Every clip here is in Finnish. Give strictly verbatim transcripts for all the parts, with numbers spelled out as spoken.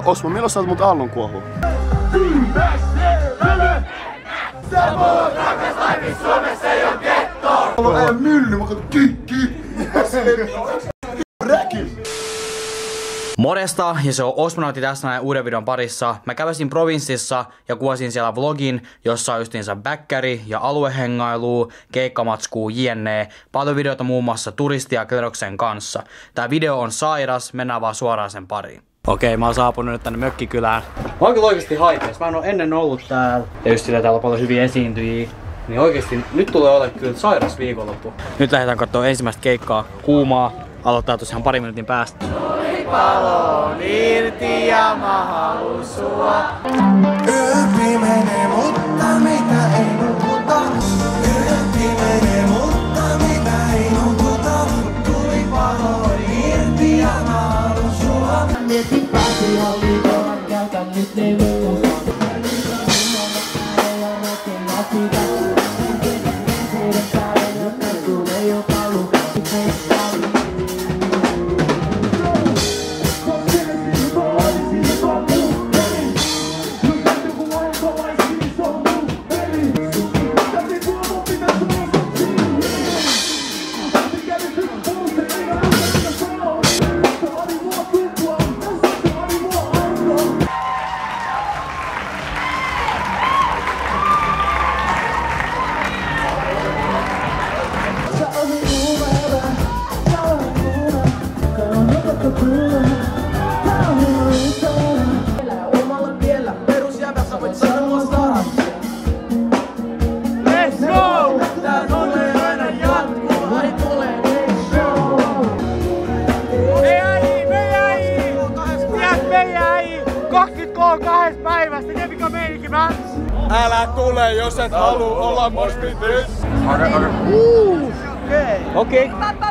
Osmo, milloin sä oot mut aallon kuohua? Sä voit rakastaa, missä Suomessa ei oo gettoa! Mulla on mylly, mä katson kikki! Räki! Morjesta, ja se on Osmonautti tässä näin uuden videon parissa. Mä käväsin provinssissa ja kuvasin siellä vlogin, jossa on justiinsa bäkkäri ja aluehengailu, keikkamatskuu, jne. Paljon videoita muun muassa turistia Kledoksen kanssa. Tää video on sairas, mennään vaan suoraan sen pariin. Okei, mä oon saapunut nyt tänne mökkikylään. Mä oon kyllä oikeesti haikees. Mä en oo ennen ollut täällä. Ja just sillä täällä on paljon hyviä esiintyjiä. Niin oikeesti nyt tulee ole kyllä sairas viikonloppu. Nyt lähdetään kattoo ensimmäistä keikkaa. Kuumaa. Aloittaa tosiaan pari minuutin päästä. Palon irti ja mä haluun sua. Yöpi menee, mutta mitä ei nukuta. Yöpi menee, mutta mitä ei nukuta. Tuli palon irti ja mä haluun sua. Mietin pääsi hallitaan, käytän nyt levyä. Kahdesta päivästä, tiedä mikä meininki mä? Älä tule, jos et haluu olla moshpitis. Okei. Okei.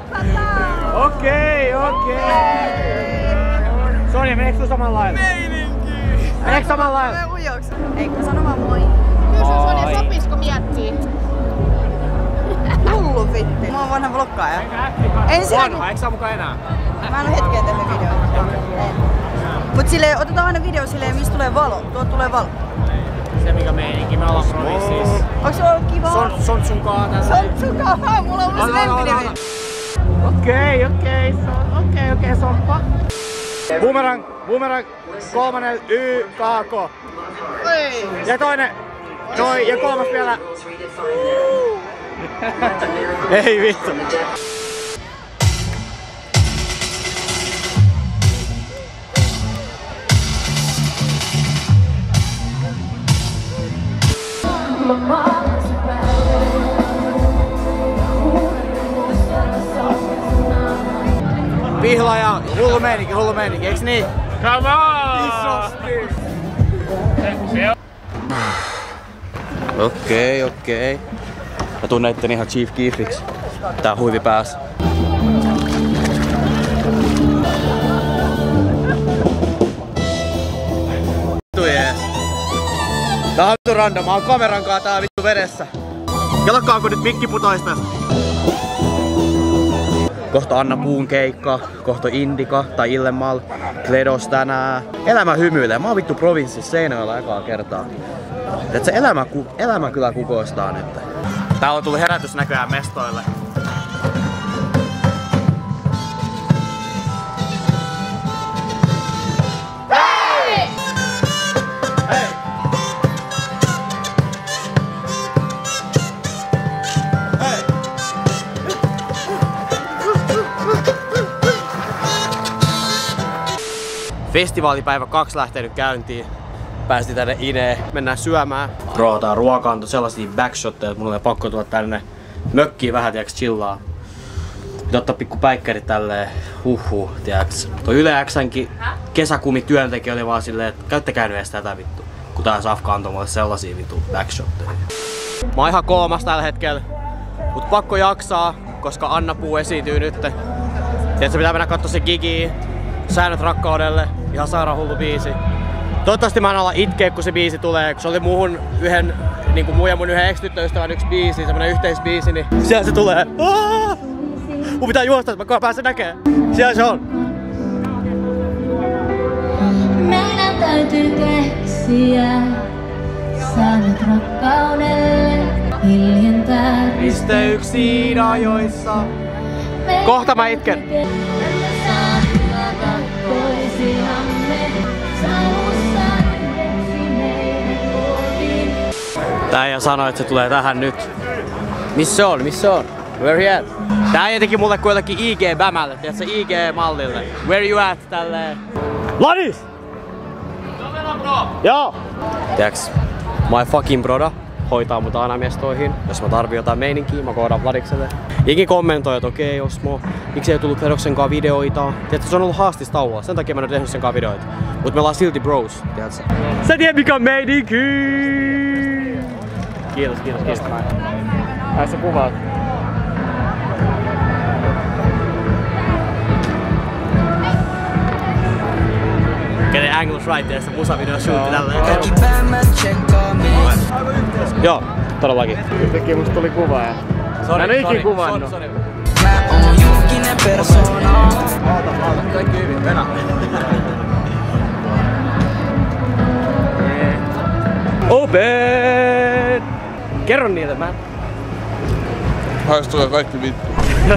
Okei, okei. Sonja, meneekö sun samalla lailla? Meininki! Meneekö samalla lailla? Eikö mä sano vaan moi? Kysy Sonja, sopisiko miettii? Hullu fitti. Mä oon vanha vloggaaja. Vanha, eikö sä mukaan enää? Mä en oo hetkeen tehnyt videoita. Mut silleen, otetaan aina video silleen, mistä tulee valo. Tuolta tulee valo. Se mikä meininki, me ollaan provinssissa. Onks se ollut kivaa? Son, Sontsunkaa tälleen. Sontsunkaa, mulla on ollut se lempinimi. Okei, okei, okei, okei, Somppa. Boomerang, boomerang, kolmannen Y, K, K. Oi. Ja toinen, noin, ja kolmas vielä. Ei vittu. Vihla ja hullu meininki, hullu meininki, eiks niin? Come on! Isosti! Okei, okei. Mä tunnen itteni ihan Chief Keefiksi. Tää huivi päässä. Vittu jees. Tää on vittu random, mä oon kameran kaa tää vittu vedessä. Kelakkaanko nyt mikki putois tästä? Kohta Anna Puun keikka, kohta Indika tai Illemal, Kledos tänään. Elämä hymyilee, mä oon vittu provinssissa Seinäjoella ekaa kertaa. Et se elämä, elämä kyllä kukoistaa nyt. Täällä on tullut herätys näköjään mestoille. Festivaalipäivä kaksi lähtenyt käyntiin. Päästiin tänne Ineen. Mennään syömään. Rootaan ruokaa, on sellaisia backshotteja, että mun oli pakko tulla tänne mökkiin vähän, tiiäks, chillaa. Pitää ottaa pikku päikkärit tälleen, huhhuh, tiiäks. Toi Yle X:nkin kesäkumityöntekijä oli vaan silleen, että käyttäkää nyt edes tätä vittu. Kun tää Safka antoi mulle sellaisia vittu backshotteja. Mä oon ihan koomas tällä hetkellä. Mut pakko jaksaa, koska Anna Puu esiintyy nyt. Tiedätkö, pitää mennä kattoo se gigi. Säännöt rakkaudelle, ihan sairaan hullu biisi. Toivottavasti mä en ala itkeä, kun se biisi tulee, kun se oli muuhun yhden, niinku mun ja mun yhden ex-tyttöystävän yksi biisi, semmonen yhteisbiisi, niin siellä se tulee. Aaah! Mun pitää juosta, että mä pääsen näkemään. Siellä se on. Meidän täytyy keksiä sanat rakkaudelle hiljentää risteyksiin ajoissa. Kohta mä itken. Tää äijä sanoi, että se tulee tähän nyt. Missä se on? Missä se on? Where he at? Tää äijä teki mulle kuitenkin I G-bämälle, tiedätkö I G-mallille. Where you at tälleen? Ladis! Joo! Tiedäks, my fucking broda hoitaa mut aina miestoihin. Jos mä tarvii jotain meininkiä, mä koodan Vladikselle. Jengi kommentoi, että okei okay, Osmo, miksi ei tullut Vedoksenkaan videoita? Tiedätkö, se on ollut haastis tauolla, sen takia mä en ole tehnyt senkaan videoita. Mut me ollaan silti bros, tiedätkö? Sä tiedät mikä on meininki! Kiitos, kiitos, kiitos. Ai sä kuvaat. Get the angles right, tiedätkö, musavideo shootti tälleen. Joo, todellakin. Yhtäkkiä musta tuli kuva ja... Sorry, mä en oo ikin kuvannut. Sorry, sorry. Mä oon julkinen persona. Oota, oota, kaikki hyvin, venä. Open! Kerro niille, mä. Haistukaa kaikki vittu.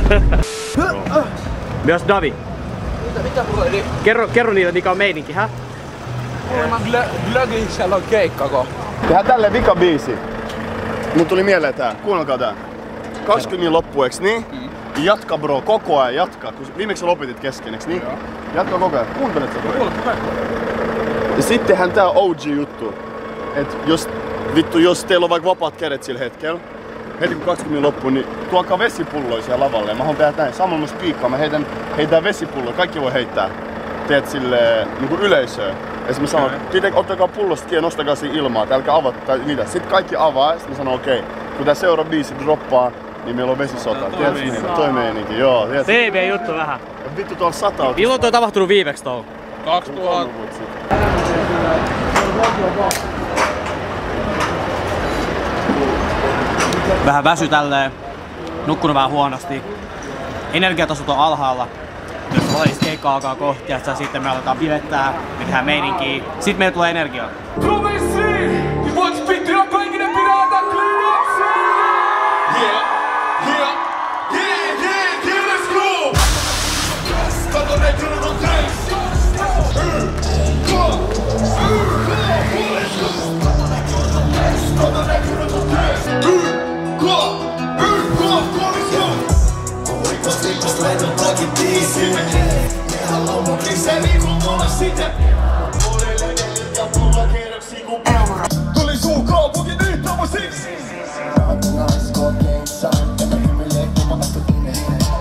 Myös Davi. Mitä, mitä puhuin? Kerro, kerro niille mikä on meininki, hä? Kuulemma Glögin siellä on keikkako. Tehdään tälleen vika biisi. Mun tuli mieleen tää, kuunnelkaa tää. kaksikymmentä loppu, eiks niin? Mm. Jatka bro, koko ajan jatka. Kun viimeksi lopetit kesken, eiks niin? Joo. Jatka koko ajan. Kuuntelet sä toi? Ja sittenhän tää on O G-juttu. Et jos, vittu, jos teillä on vaikka vapaat kädet sillä hetkellä, heti kun kaksikymmentä loppuu, niin tuokaa vesipulloja siellä lavalle. Mä haluan tehdä näin. Samalla mä spiikkaan, mä heitän, heitän vesipulloja. Kaikki voi heittää. Teet silleen niinku yleisöön. Esimerkiksi sanon, että ottakaa pullosta kiinni ja nostakaa siinä ilmaa, että älkää avata tai mitä. Sitten kaikki avaa ja sitten sanon okei, okay, kun tää seuraava biisi droppaa, niin meillä on vesisota. Tiedätkö niin? Toi meininki, joo. T V-juttu vähän. Ja vittu tuolla sataa. Milloin toi tapahtunut viimeksi tuolla? kaksituhatta. Vähän väsy tälleen. Nukkunut vähän huonosti. Energiatasot on alhaalla. Jos olisi keikka alkaa kohti ja sitten me aletaan bilettää, me tehdään meininkiä. Sitten meillä tulee energiaa. Provinssi! Niin voit spittiä kaikki ne pitää antaa kliinaksi! Yeah, yeah, yeah, yeah, yeah, let's go! Kato ne kyllä on teis! Go! Kato ne kyllä on teis! Go! Go! Go! Let's go! Rikos, rikos, lennon takin tiisi. Ne haloo mun lisää niin kuin mulla sitä. Ja mulla kierroksi kun euro. Tuli suu kaupunki nyt on siksi. Naiskokeissa, en mä hymyilee kun mä astun inne.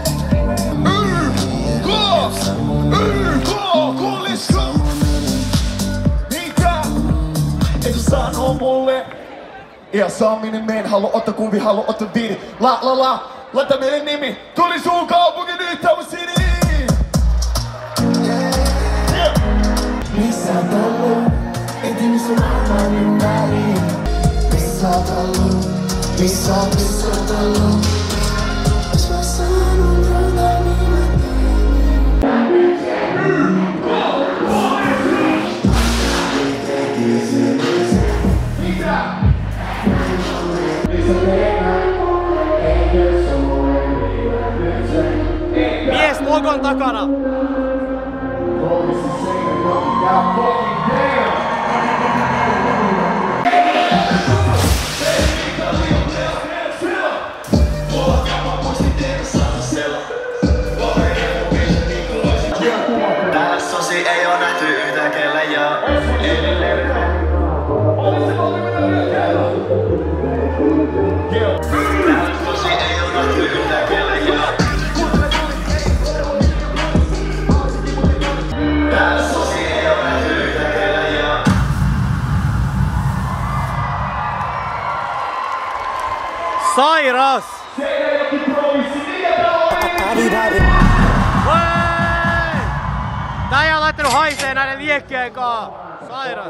Y, K, Y, K, K, Mitä? Et sä sanoo mulle. Ja saaminen me en halua ottaa kumpi halua ottaa viini. La la la, laita meille nimi. Tuli suu kaupunki nyt on siksi. Missä oot ollut? En tiedä sun maailman ympäri. Missä oot ollut? Missä oot, missä oot ollut? Jos mä sanon jotain, niin mä teen. Mitä? Mies logon takana! Täällä sosi ei oo nähty yhtään kellä ja täällä sosi ei oo nähty yhtään kellä ja täällä sosi ei oo nähty yhtään kellä ja Sairas! Tää ei oo laittanut haisee näiden liekkeen kaa! Sairas!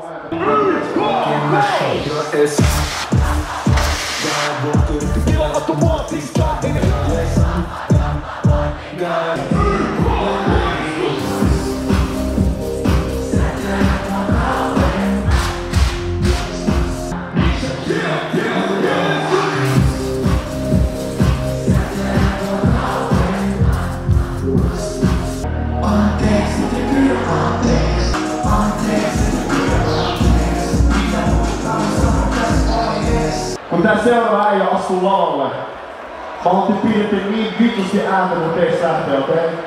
seuraava äijä astuu lavalle. Mä otin piirrettiin niin vitusti ääntä mun teistä lähtee, okei? Okay?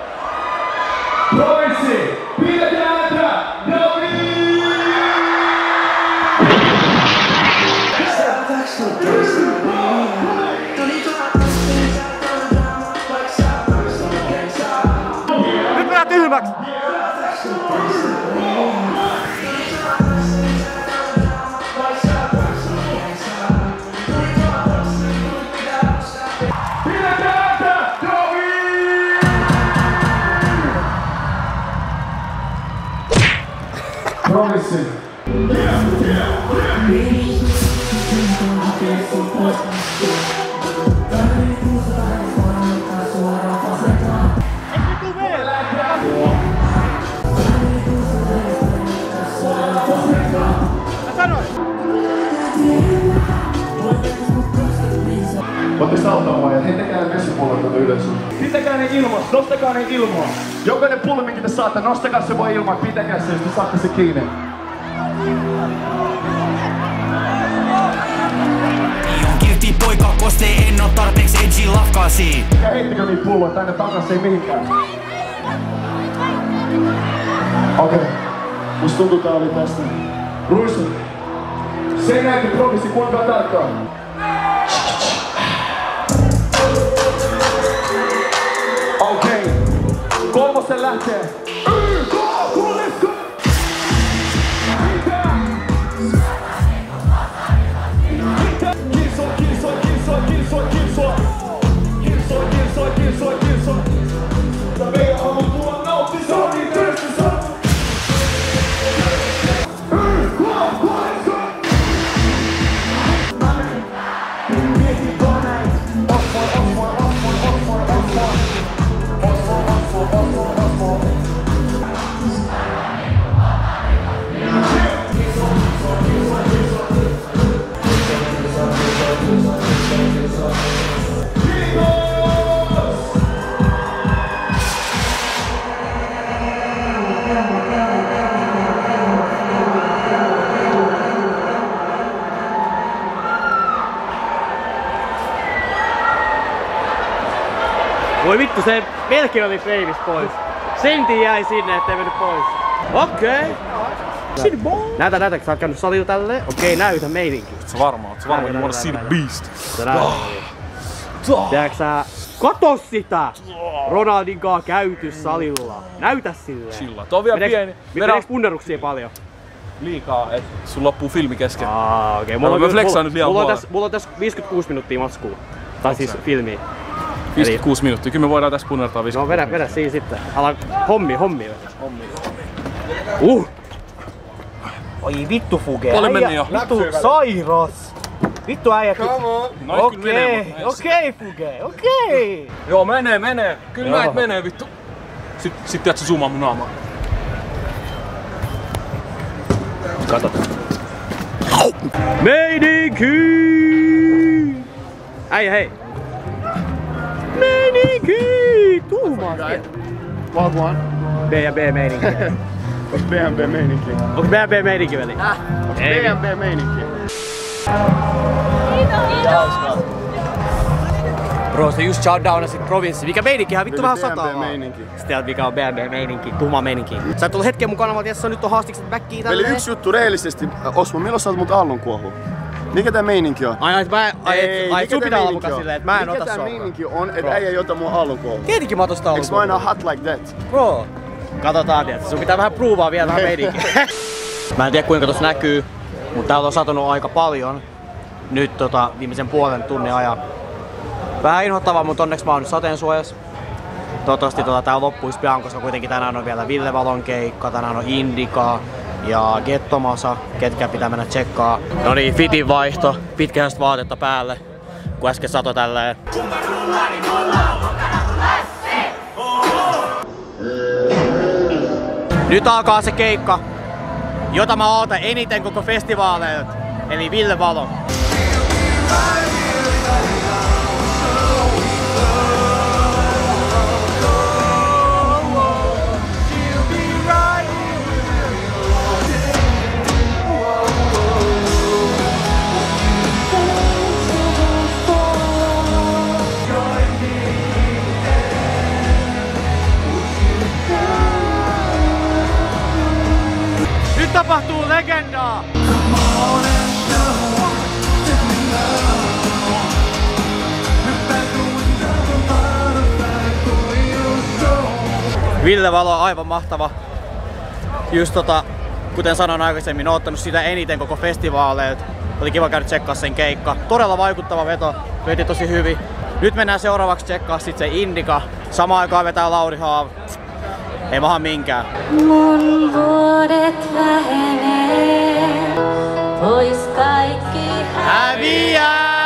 Provinssi! Piirrettiin ääntä! David! Nyt mennään tyhmäksi! Promissi. Voitte sauttaa mua ja hei tekää ne vesipullot tuota ylös. Pitäkää ne ilmois, nostakaa ne ilmois. Jokainen pullo minkä te saatte, nostakaa se voi ilmaan, pitäkää se, jos te saatte se kiinni. On kiltti poika, koste en oo tarpeeksi edgy lafkaasi. Ja heittikö niitä pulloja tänne takas, ei mihinkään. Okei, okay. Musta tuntuu tää oli tästä. Ruisu. Sen näytti provissi, kuinka tarkkaan. Okei, okay. Kolmosen lähtee. Y, go, go, let's go! Kiso, kiso, kiso, kiso, kiso. Kiso, kiso, kiso, kiso. Tää meidän haluaa tulla nautti, se on niin työstä saatu. Y, go, go, let's go! Mieti koneet. Osmoi, osmoi, osmoi, osmoi, osmoi. Voi vittu, se melkein oli freimistä pois. Sentin jäi sinne, ettei mennyt pois. Okei. Okay. Näytä, näytä, sä oot käynyt salilla tälleen. Okei, okay, näytä meininki. Sä varmaan, oot sä varmaan, you wanna see the beast. Sä näytä. Tiedätkö sä, kato sitä! Ronaldin kaa käyty salilla. Näytä silleen. Chilla. Tuo on vielä pieni. Meneeks punneruksia paljon? Liikaa, et sun loppuu filmi kesken. Aa, okei. Okay. Mulla, mulla, nyt liian mulla, on tässä, mulla on tässä viisikymmentäkuusi minuuttia matskua. Tai siis se? filmiä. viisikymmentäkuusi minuuttia. Kyllä me voidaan tässä punnertaa viisikymmentä. No vedä, vedä siinä sitten. Ala hommi, hommi. Hommi. Uh! Oi vittu Fuge. Paljon meni jo. Vittu sairas. Vittu äijä. No, okei, okei Fuge, okei. Joo, menee, menee. Kyllä näet menee vittu. Sitten sit tiedät sä zoomaa mun naamaa. Katsotaan. Meininki! Äijä hei. Meininki! Tuumaa siellä. Wagwan. B ja B meininki. Onks B M B meininki? Onks B ja B meininki veli? Äh, onks B M B meininki? Bro, se just shoutdownasit provinssi. Mikä meininkihän vittu vähän sataa vaan. meininki. Sitten mikä on B M B meininki, tuhma meininki. Sä et ollut hetken mukana, vaan tiedät, nyt on haastikset backiin tälleen. Eli yksi juttu reellisesti. Osmo, milloin sä oot mut aallon kuohu? Mikä tää meininki on? Ai, ai, mä, ai, Ei, ai, mikä sun tää pitää olla meininki mukaan on? silleen, että mä en mikä ota tää sua. meininki on, että äijä ei ota mua aallon kuohu? Tietenkin mä otan sitä Eiks mä aina hot like that? Bro, katsotaan tiedät, sun pitää vähän provaa vielä vähän meininkiä. Mä en tiedä kuinka tossa näkyy, mutta täällä on satanut aika paljon. Nyt tota, viimeisen puolen tunnin ajan. Vähän inhottavaa, mutta onneksi mä oon nyt sateensuojassa. Toivottavasti tota, tää loppuisi pian, koska kuitenkin tänään on vielä Ville Valon keikka, tänään on Indika ja Gettomasa, ketkä pitää mennä tsekkaa. No niin, fitin vaihto, pitkästä vaatetta päälle, kun äsken sato tälleen. Nyt alkaa se keikka, jota mä ootan eniten koko festivaaleilta, eli Ville Valo. Ville Valo on aivan mahtava. Just tota, kuten sanoin aikaisemmin, oon ottanut sitä eniten koko festivaaleilta. Oli kiva käydä tsekkaa sen keikka. Todella vaikuttava veto, veti tosi hyvin. Nyt mennään seuraavaksi tsekkaa sit se Indica. Samaan aikaan vetää Lauri Haav. Ei maha minkään. Mun vuodet vähenee, pois kaikki häviää.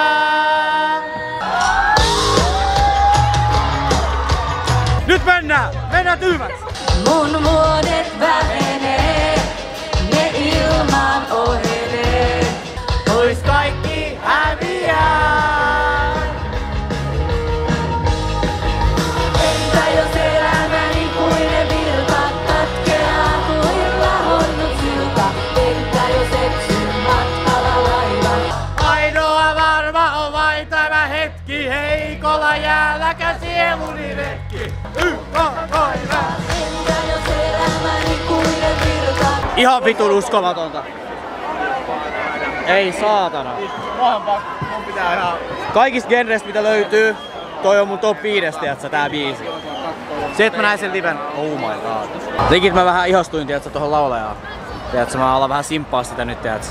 Nyt mennään! Mennään tyhmäksi! Mun vuodet vähenee, ne ilman ohenee, pois kaikki häviää. Entä jos elämäni kuin virta katkeaa kuin lahonnut silta? Entä jos eksyn matkalla laiva? Ainoa varma on vain tämä hetki, heikolla jäälläkä sieluni retki. Entä jos elämäni kuin virta? Ihan vitun uskomatonta. Ei saatana. Mun pitää ihan... Kaikista genreistä mitä löytyy, toi on mun top viisi, tiiätsä, tää biisi. Se, että mä näin sen liven, oh my god. Tekin mä vähän ihastuin, tiiätsä, tohon laulajaan. Tiiätsä, mä alan vähän simppaa sitä nyt, tiiätsä.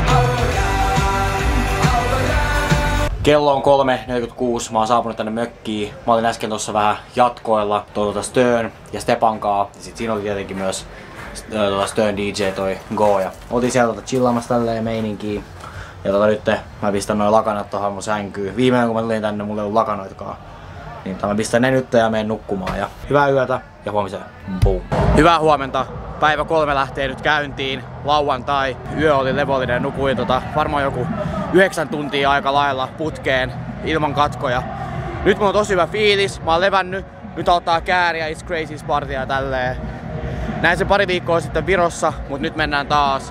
Kello on kolme neljäkymmentäkuusi, mä oon saapunut tänne mökkiin. Mä olin äsken tossa vähän jatkoilla tuota Stern ja Stepankaa. Ja sit siinä oli tietenkin myös tuota Stern D J toi Go. Ja oltiin sieltä tota chillaamassa tälleen meininkiin. Ja tota nyt mä pistän noin lakanat tohon mun sänkyyn. Viimeinen kun mä tulin tänne, mulla ei ollut lakanoitkaan. Niin mä pistän ne nyt ja menen nukkumaan. Ja hyvää yötä ja huomiseen. Boom. Hyvää huomenta. Päivä kolme lähtee nyt käyntiin. Lauantai. Yö oli levollinen. Nukuin tota varmaan joku yhdeksän tuntia aika lailla putkeen ilman katkoja. Nyt mulla on tosi hyvä fiilis. Mä oon levännyt. Nyt auttaa kääriä It's Crazy Spartia ja tälleen. Näin se pari viikkoa sitten Virossa, mut nyt mennään taas.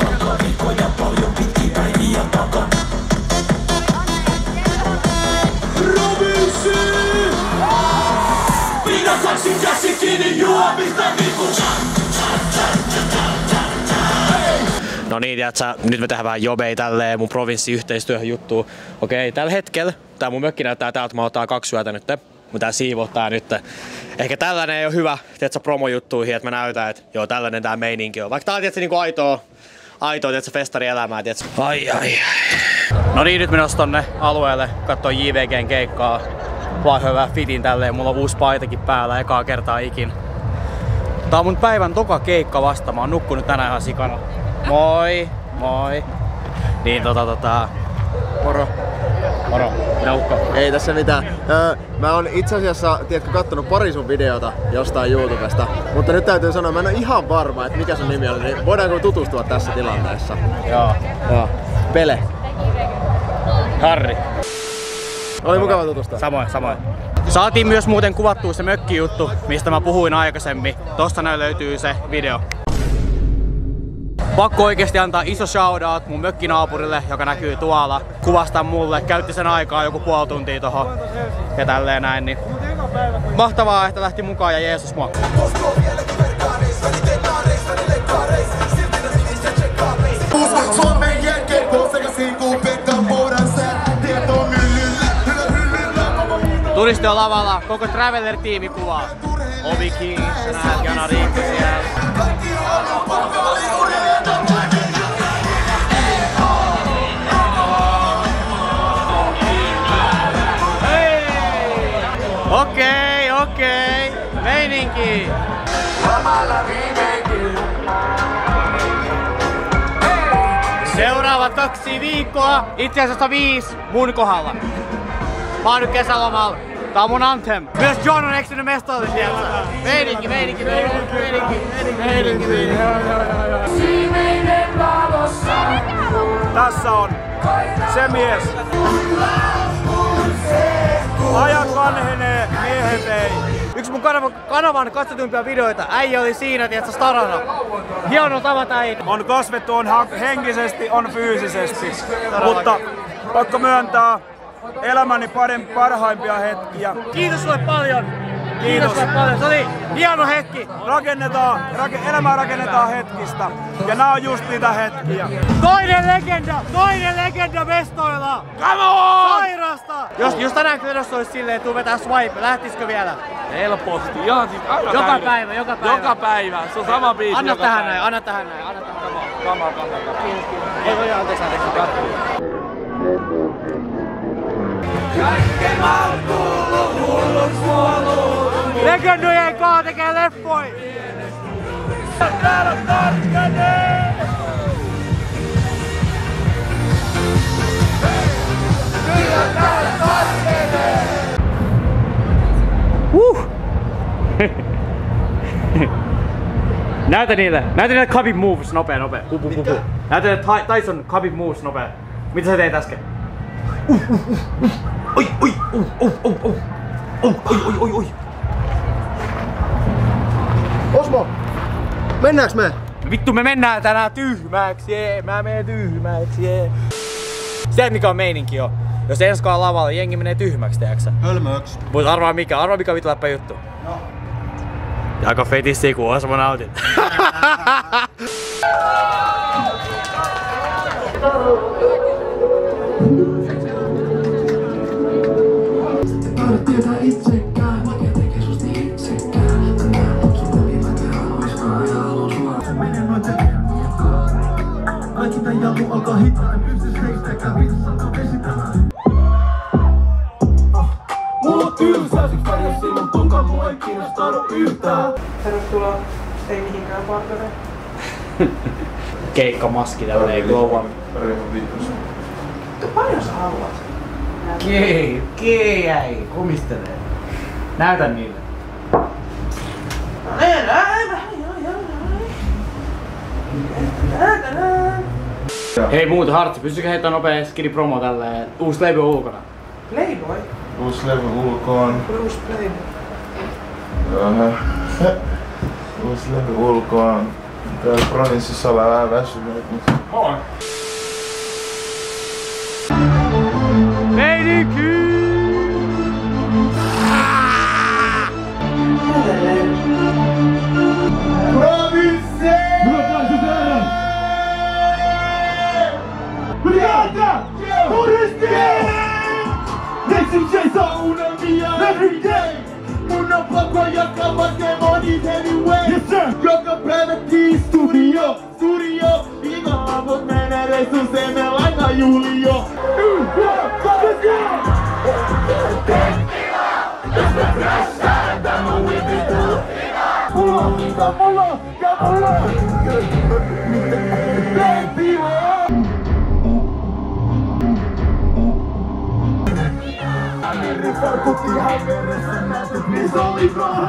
No niin, tiiätsä, nyt me tehdään vähän jobei tälleen mun provinssiyhteistyöhön juttuun. Okei, tällä hetkellä tää mun mökki näyttää täältä, mä otan kaksi yötä nyt. Mun tää siivottaa nyt. Ehkä tällainen ei oo hyvä, tiiätsä, promojuttuihin, että mä näytän, että joo, tällainen tää meininki on. Vaikka tää on, tiiätsä, niinku aitoa, aitoa, tiiätsä, festarielämää, tiiätsä. Ai ai ai. No niin, nyt menossa tonne alueelle kattoo J V G:n keikkaa. Vaan hyvä fitin tälleen, mulla on uusi paitakin päällä ekaa kertaa ikin. Tää on mun päivän toka keikka vasta, mä oon nukkunut tänään ihan sikana. Moi, moi. Niin tota tota... Moro. Moro, minä ukko. Ei tässä mitään. Öö, mä oon itse asiassa, tiedätkö, kattonut pari sun videota jostain YouTubesta, mutta nyt täytyy sanoa, mä en ole ihan varma, että mikä sun nimi oli, niin voidaanko tutustua tässä tilanteessa? Joo. Joo. Pele. Harri. Oli mukava tutustua. Samoin, samoin. Saatiin myös muuten kuvattua se mökkijuttu, mistä mä puhuin aikaisemmin. Tosta näin löytyy se video. Pakko oikeesti antaa iso shoutout mun mökkinaapurille, joka näkyy tuolla. Kuvasta mulle, käytti sen aikaa joku puoli tuntia tohon ja tälleen näin. Niin mahtavaa, että lähti mukaan ja Jeesus mua. Turisti on lavalla, koko Traveler-tiimi kuvaa. Ovi kiinni, näet Jana Riikka siellä. Okei, okay, okei, okay. Meininki! Seuraavat kaksi viikkoa, itse asiassa viisi mun kohdalla. Mä oon nyt kesälomalla. Tää on mun anthem. Myös John on eksynyt mestoille sieltä. Meininki, meininki, meininki, meininki, meininki, meininki. Tässä on se mies. Ajat vanhenee, miehet ei. Yksi mun kanavan, kanavan katsotuimpia videoita. Äijä oli siinä, tiiätsä, starana. Hieno tavata äijä. On kasvettu, on henkisesti, on fyysisesti. Mutta pakko myöntää, elämäni parin parhaimpia hetkiä. Kiitos sulle paljon. Kiitos sulle paljon. Se oli hieno hetki. Rakennetaan, rake, elämää rakennetaan hetkistä. Ja nää on just niitä hetkiä. Toinen legenda! Toinen legenda mestoilla! Come on! Sairasta! Jos, jos tänään vedossa olisi silleen, tuu vetää swipe, lähtisikö vielä? Helposti. Ihan siis aika Joka päivä. päivä, joka päivä. Joka päivä. Se on sama biisi Anna joka tähän päivä. näin, anna tähän näin, anna tähän näin. Kama, kama, kama. Kiitos, kiitos. Ei voi anteeksi, anteeksi. Kaikki mahtuu hulluks huoluun. Legendojen kaa tekee leffoi! Täällä tarkkenee! Kyllä täällä tarkkenee! Huh! Näytä niille, näytä niille Khabib moves nopea, nopea. Hu, hu, hu, hu. Näytä niille Tyson Khabib moves nopea. Mitä sä teit äsken? Uh, uh, uh, uh. Oi, oi, uh, uh, uh, uh. Uh, oi, oi, oi, oi. Osmo! Mennäänkö me? Vittu me mennään tänään tyhmäksi, jee. Mä menen tyhmäksi, jee. Se mikä on meininki jo. Jos ensi kohan lavalla, jengi menee tyhmäksi, teeksä? Hölmöks. Mut arvaa mikä, arvaa mikä vittu läppä juttu. No. Ja aika fetissi ku Osmo nautit. Taida tietää itsekään, mikä tekee susti itsekään. Tänään sun läpi mä haluiskaan ja haluan sua. Se menee noin tekemään. Kaikki tän jallu alkaa hittaa, en pysty seistäkään. Vittu alkaa vesitämään. Mulla on tylsää, siksi pärjäs sinun tunkaan, mua ei kiinnostanut yhtään. Tervetuloa ei mihinkään partnereen. Keikkamaski tämmönen glow up. Paljon sä haluat? Kei, kei jäi, kumistelee. Näytä niille. Hei muuten Hartsi, pystykö heittämään nopea skidi promo tälleen? Uusi levy on ulkona. Playboy? Uusi levy ulkoon. Uusi Playboy. Jaha. Uusi levy ulkoon. Täällä provinssissa ollaan vähän väsyneet, mutta... Moi! Meininki! Province! Brigata! Turisti! Next chase on unelmia every day! Mun on pakko jatkaa vaikkei monit anyway! Yes sir! Joka päivä tii studio, studio! Viikonloput menee reissuun, se me laita Julio! Let's go! Jos mä trashaan, tää mun vipitu! Mulla on, mulla on, ja mulla on! Baby, Farkutti ihan veressä näytöt, missä oli raha.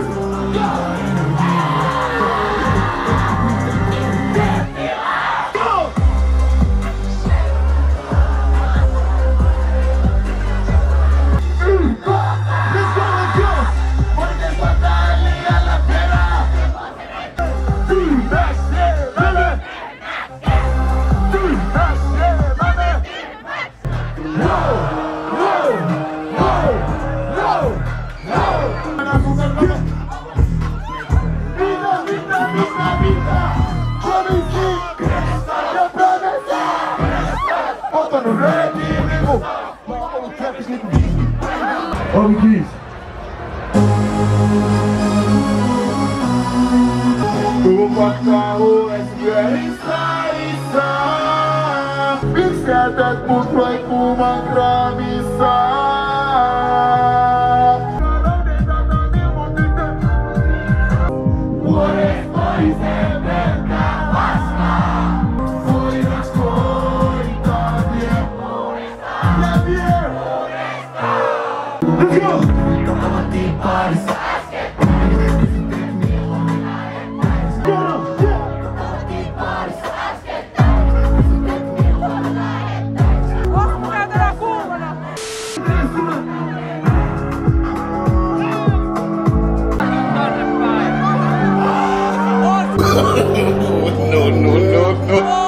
Oli kiis. Tupakkaa huules vyörissä. Miks jätät mut roikkumaan kraamissa? Vuodesta toiseen pelkää vastaan. Voidaks koittaa vie uudestaan ja vie uudestaan. Let's go! Tapavattiin parissa äsken. Kysyttiin milloin lähettäis. Tapavattiin parissa äsken. Kysyttiin milloin lähettäis. Osmo käytetään kuumana! No, no, no, no.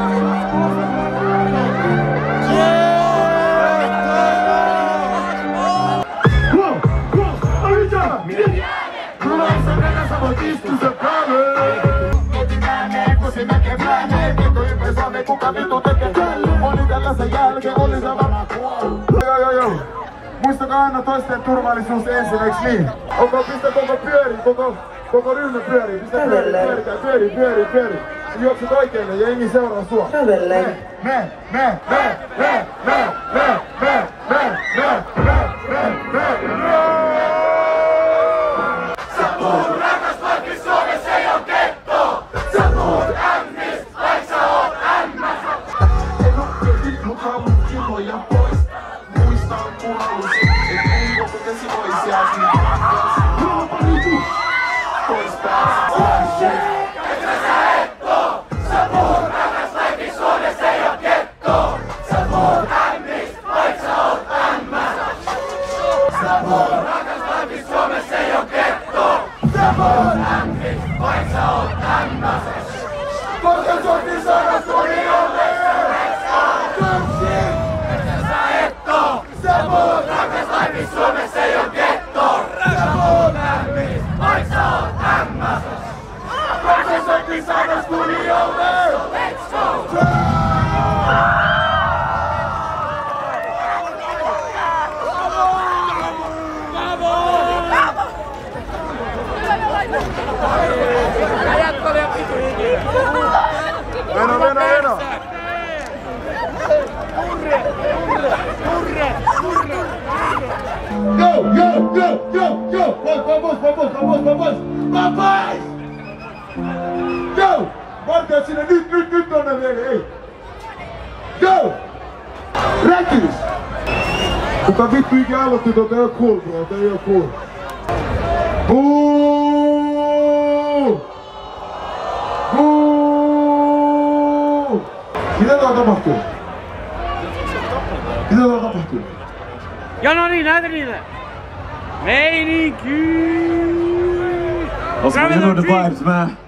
Kuka vittu tekee tälle? Oli tällaisen jälkeen, oli se varmaan kuollut. Joo joo joo. Muistakaa aina toisten turvallisuus ensin, eiks niin? Koko, pistä koko pyöri, koko, koko ryhmä pyörii. Pistä pyöri, pyörikää, pyöri, pyöri, pyöri. Sä juokset oikein ja jengi seuraa sua. Kävelleen. Mä, mä, mä, mä, mä, mä, mä, mä, mä, mä, mä, mä, mä. Sä puhut rakas, vaikka Suomessa ei oo ketto. Sä puhut ämmis, vaik sä oot ämmäs. En oo nyt mut haluun kiloja pois. Muistan kun halusin, et ei koko käsi ois jääsi. Raaparitu, pois pääsi. Etkö sä etto? Sä puhut rakas, vaikka Suomessa ei oo ketto. Sä puhut ämmis, vaik sä oot ämmäs. Sä puhut rakas, vaikka Suomessa ei oo ketto. Sä puhut ämmis, vaik sä oot ämmäs. Koska sotin saada tuli oveen. Etkö sä etto? Sä puhut rakas, vaikka Suomessa ei oo ketto. Sä puhut ämmis, vaik sä oot ämmäs. Koska sotin saada tuli oveen. Let's go! Meno, meno, meno! Go, go, go, go, go! Vamos, vamos, vamos, vamos! Vamos! Go! Vartijat sinne nyt, nyt, nyt tonne vielä, ei! Go! Räkys! Kuka vittu ikinä aloitti tuota, ei oo cool, bro, ei oo cool. Buu! Buu! Mitä täällä tapahtuu? Mitä täällä tapahtuu? Ja no niin, näytä niille! Meininki! Also, you know the vibes, man.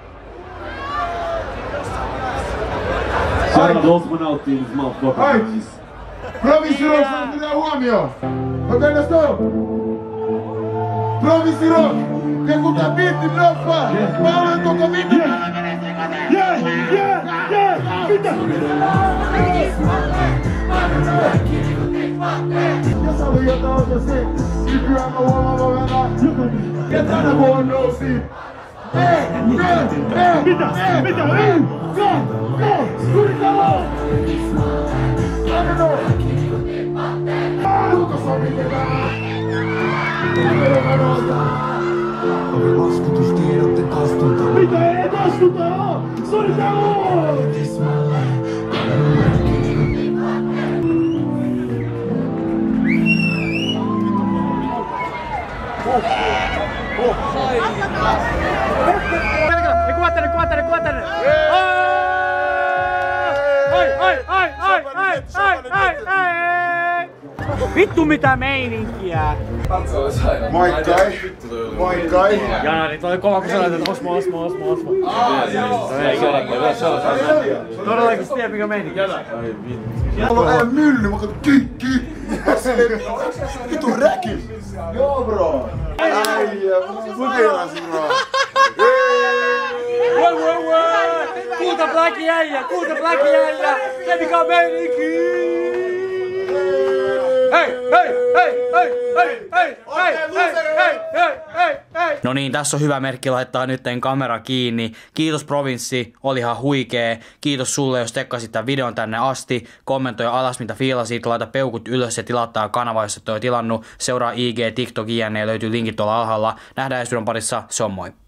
Shout out Osman out in this motherfucker. Right. Provinsi Rock, saat mitään huomioon? Okei, let's go! Provinsi Rock! Ja kun tää biitti droppaa, mä olen koko vittu täällä menee sekaisin! Yeah, yeah, yeah! Mitä? Jos oli jotain osasin, nykyään mä huomaan mä vedän. Ja tänä vuonna nousin! Ei, ei, ei! Mitä? Mitä? Ei! Go! Go! Kuritalo! Anna Ulkosuomi kevää! Laskutustiedot kastuta. Mitä ei kastuta? Suunnitelma! Kuva tänne, kuva tänne, kuva tänne! Ai, ai, ai, ai, ai, ai, ai, ai! Vittu mitä meininkiä! Moi kai! Moi kai! Janari, toi oli kova kun sanoit, että Osmo, Osmo, Osmo, Osmo. Todellakin sä tiedät mikä meininki. Mulla on aivan mylly, mä katson kikki! Vitu räkis! Joo bro! Äijä, mä keilasin bro! Woi, woi, woi! Kuuta Blacki äijä, kuuta Blacki äijä! Se mikä on meininki! Hei, hei, hei, hei, hei, hei, hei, hei, hei, hei, hei, hei! No niin, tässä on hyvä merkki laittaa nytten kamera kiinni. Kiitos Provinssi, oli ihan huikee. Kiitos sulle, jos tekkasit tämän videon tänne asti. Kommentoi alas mitä fiilasit, laita peukut ylös ja tilattaa kanava, jos et ole tilannut. Seuraa I G, TikTok, jne. Löytyy linkit tuolla alhaalla. Nähdään ensi videon parissa, se on moi.